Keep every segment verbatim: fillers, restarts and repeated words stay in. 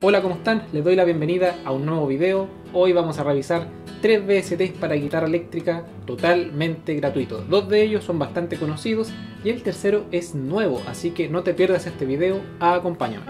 Hola, ¿cómo están? Les doy la bienvenida a un nuevo video. Hoy vamos a revisar tres V S Ts para guitarra eléctrica totalmente gratuitos. Dos de ellos son bastante conocidos y el tercero es nuevo, así que no te pierdas este video, acompáñame.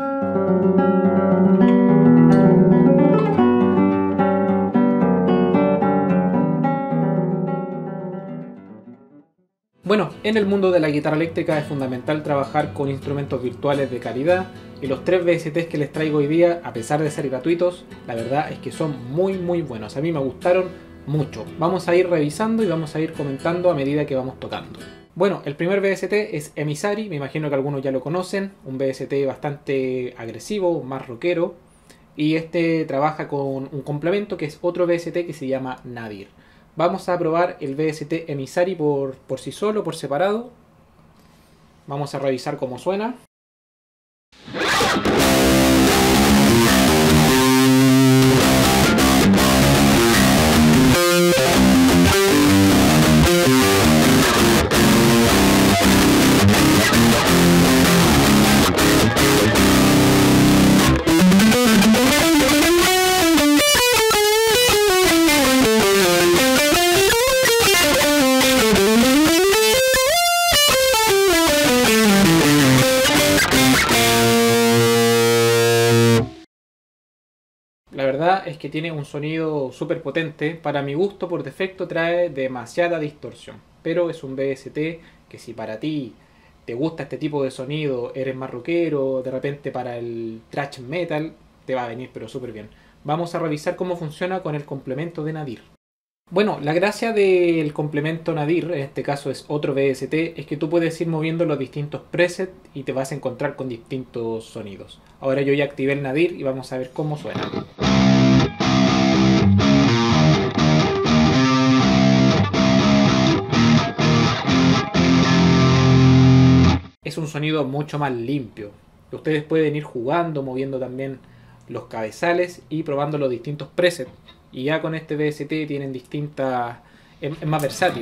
Bueno, en el mundo de la guitarra eléctrica es fundamental trabajar con instrumentos virtuales de calidad y los tres V S Ts que les traigo hoy día, a pesar de ser gratuitos, la verdad es que son muy muy buenos. A mí me gustaron mucho. Vamos a ir revisando y vamos a ir comentando a medida que vamos tocando. Bueno, el primer V S T es Emissary, me imagino que algunos ya lo conocen, un V S T bastante agresivo, más rockero, y este trabaja con un complemento que es otro V S T que se llama Nadir. Vamos a probar el V S T Emissary por, por sí solo, por separado. Vamos a revisar cómo suena. La verdad es que tiene un sonido súper potente. Para mi gusto, por defecto, trae demasiada distorsión. Pero es un V S T que si para ti te gusta este tipo de sonido, eres más rockero, de repente para el thrash metal, te va a venir pero súper bien. Vamos a revisar cómo funciona con el complemento de Nadir. Bueno, la gracia del complemento Nadir, en este caso es otro V S T, es que tú puedes ir moviendo los distintos presets y te vas a encontrar con distintos sonidos. Ahora yo ya activé el Nadir y vamos a ver cómo suena. Es un sonido mucho más limpio. Ustedes pueden ir jugando, moviendo también los cabezales y probando los distintos presets. Y ya con este V S T tienen distintas... es, es más versátil.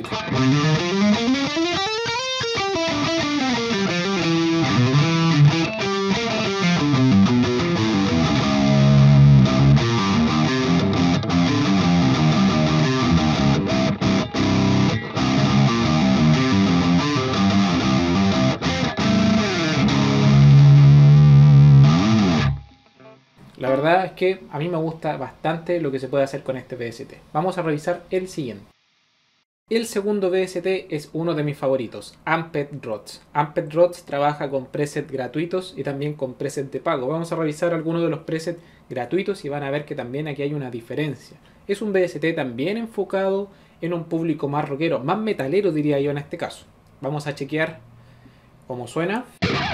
La verdad es que a mí me gusta bastante lo que se puede hacer con este V S T. Vamos a revisar el siguiente. El segundo V S T es uno de mis favoritos, Amped Rods. Amped Rods trabaja con presets gratuitos y también con presets de pago. Vamos a revisar algunos de los presets gratuitos y van a ver que también aquí hay una diferencia. Es un V S T también enfocado en un público más rockero, más metalero diría yo en este caso. Vamos a chequear cómo suena.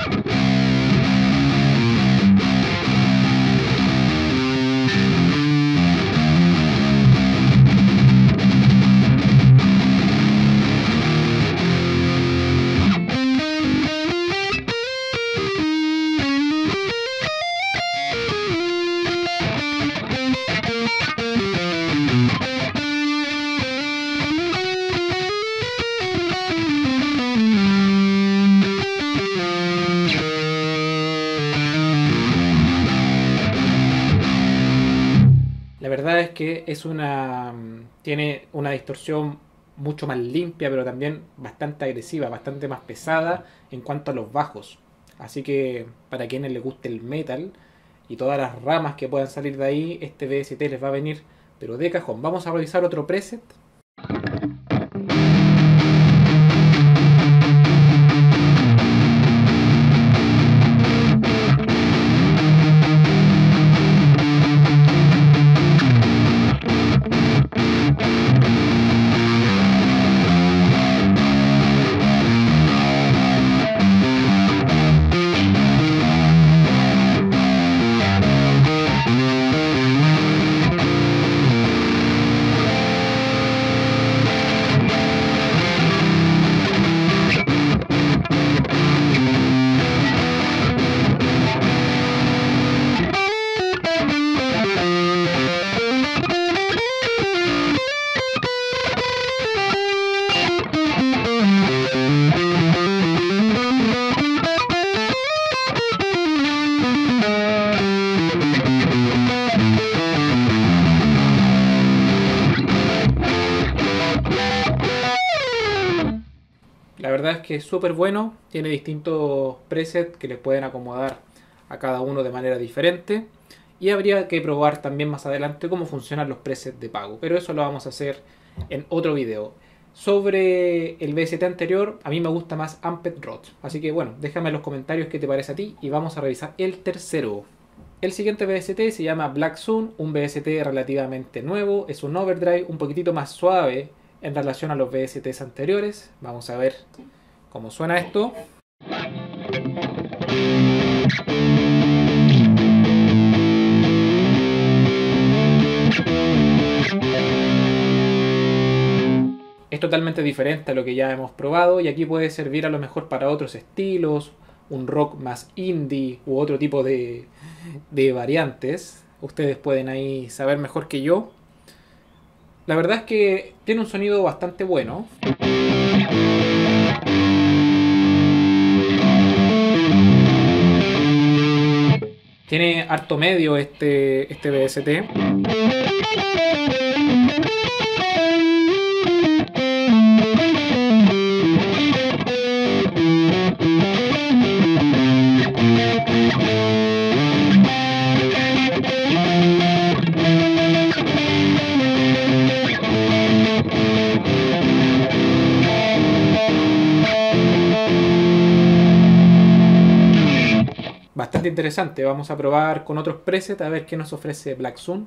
La verdad es que es una tiene una distorsión mucho más limpia, pero también bastante agresiva, bastante más pesada en cuanto a los bajos. Así que para quienes les guste el metal y todas las ramas que puedan salir de ahí, este V S T les va a venir pero de cajón. Vamos a revisar otro preset. que es súper bueno, tiene distintos presets que les pueden acomodar a cada uno de manera diferente. Y habría que probar también más adelante cómo funcionan los presets de pago, pero eso lo vamos a hacer en otro video. Sobre el V S T anterior, a mí me gusta más Amped Rods, así que bueno, déjame en los comentarios qué te parece a ti y vamos a revisar el tercero. El siguiente V S T se llama Black Sun, un V S T relativamente nuevo, es un overdrive un poquitito más suave en relación a los V S Ts anteriores. Vamos a ver cómo suena esto. Es totalmente diferente a lo que ya hemos probado y aquí puede servir a lo mejor para otros estilos, un rock más indie u otro tipo de, de variantes. Ustedes pueden ahí saber mejor que yo. La verdad es que tiene un sonido bastante bueno. Tiene harto medio este, este V S T. Bastante interesante, vamos a probar con otros presets a ver qué nos ofrece Black Sun.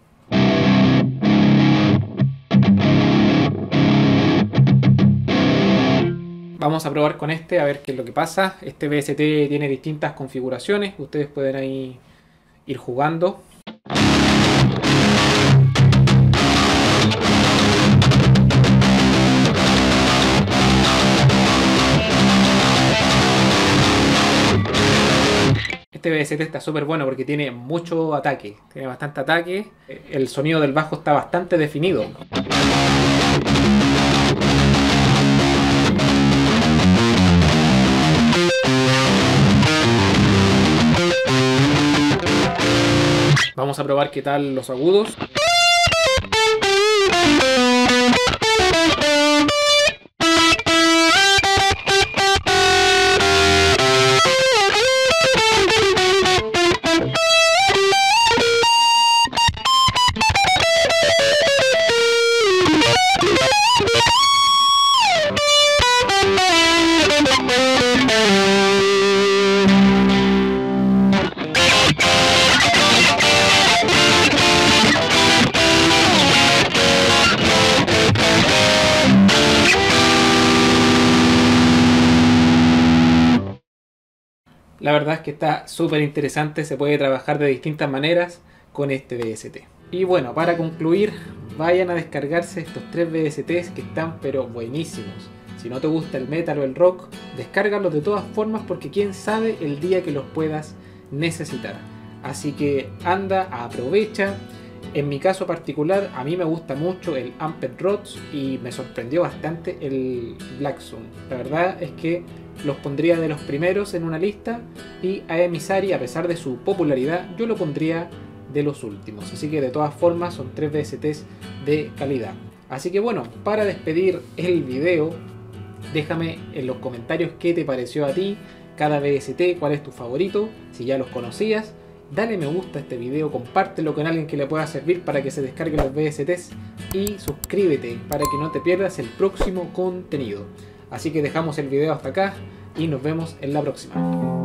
Vamos a probar con este a ver qué es lo que pasa. Este V S T tiene distintas configuraciones, ustedes pueden ahí ir jugando. Este V S T está súper bueno porque tiene mucho ataque, tiene bastante ataque. El sonido del bajo está bastante definido. Vamos a probar qué tal los agudos. La verdad es que está súper interesante, se puede trabajar de distintas maneras con este V S T. Y bueno, para concluir, vayan a descargarse estos tres V S Ts que están pero buenísimos. Si no te gusta el metal o el rock, descárgalos de todas formas porque quién sabe el día que los puedas necesitar. Así que anda, aprovecha. En mi caso particular, a mí me gusta mucho el Amped Rods y me sorprendió bastante el Black Sun. La verdad es que los pondría de los primeros en una lista y a Emissary, a pesar de su popularidad, yo lo pondría de los últimos. Así que de todas formas son tres V S Ts de calidad. Así que bueno, para despedir el video, déjame en los comentarios qué te pareció a ti cada V S T, cuál es tu favorito, si ya los conocías. Dale me gusta a este video, compártelo con alguien que le pueda servir para que se descarguen los V S Ts y suscríbete para que no te pierdas el próximo contenido. Así que dejamos el video hasta acá y nos vemos en la próxima.